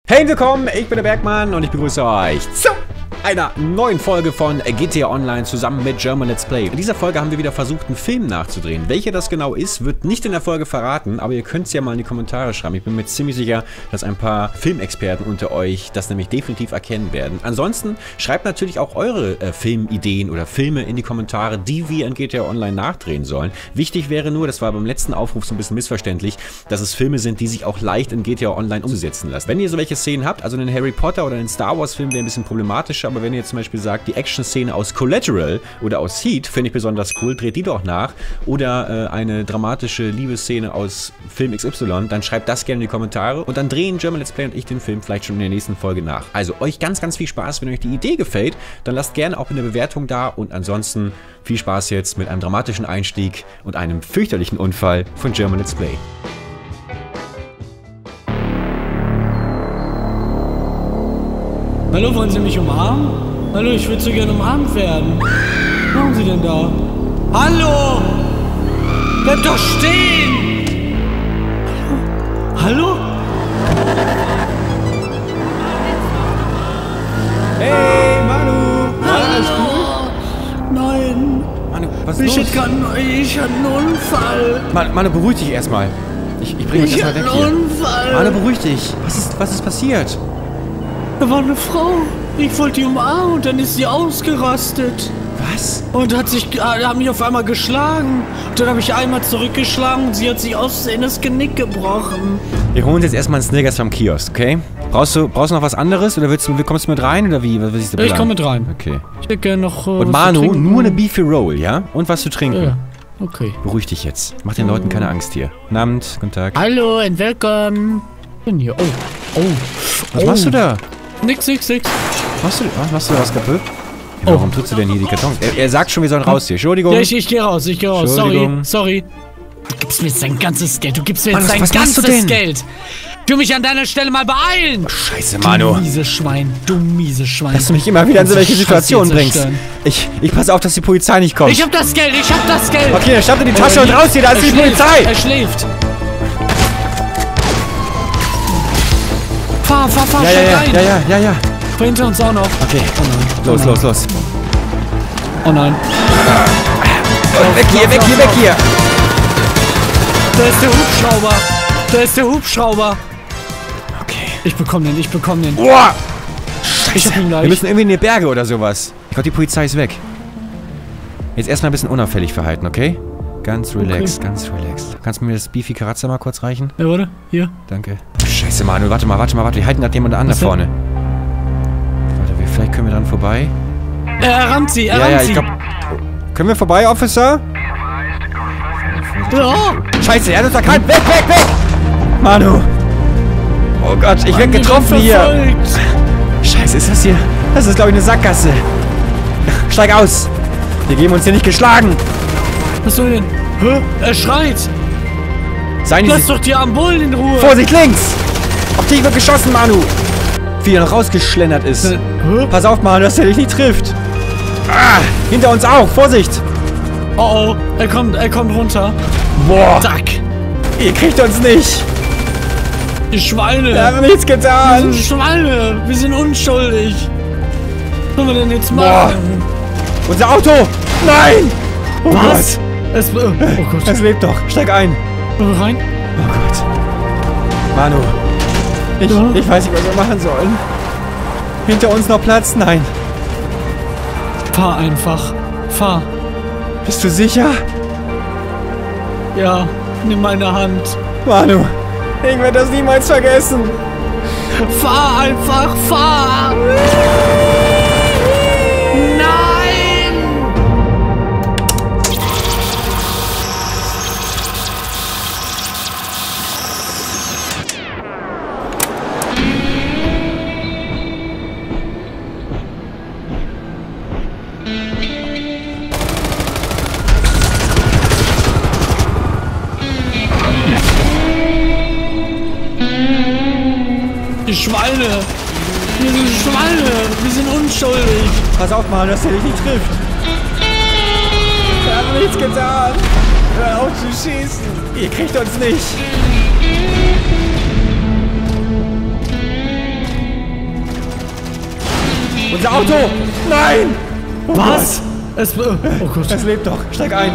Hey, willkommen, ich bin der Bergmann und ich begrüße euch zu einer neuen Folge von GTA Online zusammen mit German Let's Play. In dieser Folge haben wir wieder versucht, einen Film nachzudrehen. Welcher das genau ist, wird nicht in der Folge verraten, aber ihr könnt es ja mal in die Kommentare schreiben. Ich bin mir ziemlich sicher, dass ein paar Filmexperten unter euch das nämlich definitiv erkennen werden. Ansonsten schreibt natürlich auch eure Filmideen oder Filme in die Kommentare, die wir in GTA Online nachdrehen sollen. Wichtig wäre nur, das war beim letzten Aufruf so ein bisschen missverständlich, dass es Filme sind, die sich auch leicht in GTA Online umsetzen lassen. Wenn ihr so welche Szenen habt, also einen Harry Potter oder einen Star Wars Film wäre ein bisschen problematischer, aber wenn ihr zum Beispiel sagt, die Action-Szene aus Collateral oder aus Heat finde ich besonders cool, dreht die doch nach. Oder eine dramatische Liebesszene aus Film XY, dann schreibt das gerne in die Kommentare und dann drehen German Let's Play und ich den Film vielleicht schon in der nächsten Folge nach. Also euch ganz, ganz viel Spaß, wenn euch die Idee gefällt, dann lasst gerne auch eine Bewertung da und ansonsten viel Spaß jetzt mit einem dramatischen Einstieg und einem fürchterlichen Unfall von German Let's Play. Hallo, wollen Sie mich umarmen? Hallo, ich würde so gerne umarmt werden. Was machen Sie denn da? Hallo! Bleib doch stehen! Hallo? Hey, Manu! Alles gut? Nein! Manu, was ist los? Ich hatte einen Unfall! Manu, beruhig dich erstmal. Ich bringe dich erstmal weg hier. Unfall! Manu, beruhig dich. Was ist passiert? Da war eine Frau. Ich wollte die umarmen und dann ist sie ausgerastet. Was? Und hat mich auf einmal geschlagen. Und dann habe ich einmal zurückgeschlagen und sie hat sich aus Versehen das Genick gebrochen. Wir holen uns jetzt erstmal einen Snickers vom Kiosk, okay? Brauchst du noch was anderes oder kommst du mit rein oder wie? Was ist der Plan? Ich komme mit rein. Okay. Ich hätte gerne noch Und Manu, nur eine Beefy Roll, ja? Und was zu trinken. Ja, okay. Beruhig dich jetzt. Mach den Leuten keine Angst hier. Guten Abend, guten Tag. Hallo und willkommen. Ich bin hier. Oh. Was machst du da? Nix. Machst du da was kaputt? Ja, warum trittst du denn hier die Kartons? Er sagt schon, wir sollen raus hier. Entschuldigung. Ja, ich geh raus. Sorry. Du gibst mir jetzt dein ganzes Geld. Was machst du denn? Geld. Du mich an deiner Stelle mal beeilen. Oh, Scheiße, Manu. Du mieses Schwein. Dass du mich immer wieder in so welche Situationen bringst. Ich passe auf, dass die Polizei nicht kommt. Ich hab das Geld. Okay, dann schnapp dir die Tasche und raus hier, da ist die Polizei. Er schläft. Fahr, steig rein. Ja. Hinter uns auch noch. Okay. Oh nein. Los. Oh nein. Weg hier. Da ist der Hubschrauber. Okay. Ich bekomm den. Boah! Ich hab ihn gleich. Wir müssen irgendwie in die Berge oder sowas. Ich glaube, die Polizei ist weg. Jetzt erstmal ein bisschen unauffällig verhalten, okay? Ganz relaxed. Kannst du mir das Beefy Karazza mal kurz reichen? Ja, warte. Hier. Danke. Scheiße, Manu, warte mal. Wir halten gerade jemanden an da vorne. Warte, vielleicht können wir dran vorbei. Er rammt sie. Ich glaube... Können wir vorbei, Officer? Ja. Scheiße, er hat uns erkannt. Weg! Manu! Oh Gott, ich werd getroffen hier. Scheiße, ist das hier... Das ist, glaube ich, eine Sackgasse. Steig aus. Wir geben uns hier nicht geschlagen. Was soll denn? Hä? Er schreit. Lass doch die Ambulen in Ruhe. Vorsicht, links! Auf dich wird geschossen, Manu! Wie er noch rausgeschlendert ist. Pass auf, Manu, dass er dich nicht trifft. Ah, hinter uns auch, Vorsicht! Oh, er kommt runter. Boah! Zack! Ihr kriegt uns nicht! Die Schweine! Wir haben nichts getan! Wir sind Schweine! Wir sind unschuldig! Was sollen wir denn jetzt machen? Boah. Unser Auto! Nein! Oh Was? Gott! Oh Gott. Es lebt doch! Steig ein! Rein? Oh Gott! Manu! Ich weiß nicht, was wir machen sollen. Hinter uns noch Platz? Nein! Fahr einfach! Fahr! Bist du sicher? Ja, nimm meine Hand. Manu! Ich werde das niemals vergessen! Fahr einfach! Fahr! Die Schweine! Wir sind Schweine! Wir sind unschuldig! Pass auf, Mann, dass er dich nicht trifft! Wir haben nichts getan! Hör auf zu schießen! Ihr kriegt uns nicht! Unser Auto! Nein! Oh Was? Oh Gott. Es lebt doch. Steig ein.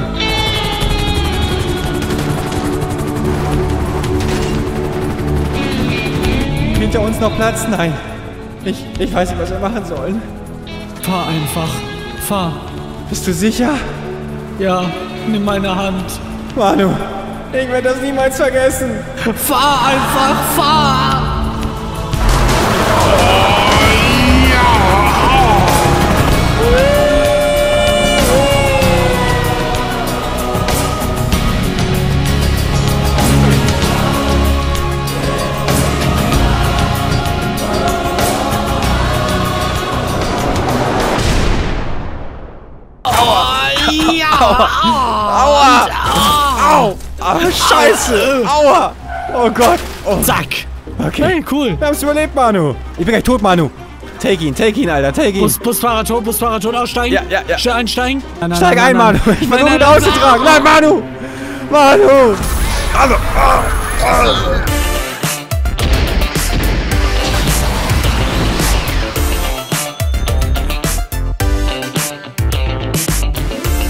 Hinter uns noch Platz? Nein. Ich weiß nicht, was wir machen sollen. Fahr einfach. Fahr. Bist du sicher? Ja, nimm meine Hand. Manu, ich werde das niemals vergessen. Fahr einfach, fahr! Aua! Au! Ah, Scheiße! Aua! Oh Gott! Oh. Zack! Okay. Hey, cool. Wir haben's überlebt, Manu. Ich bin gleich tot, Manu. Take ihn, Alter, take ihn. Busfahrer tot, aussteigen. Ja. Schnell einsteigen. Nein, Steig ein, nein. Manu. Ich versuche ihn auszutragen. Nein, Manu! Manu! Also,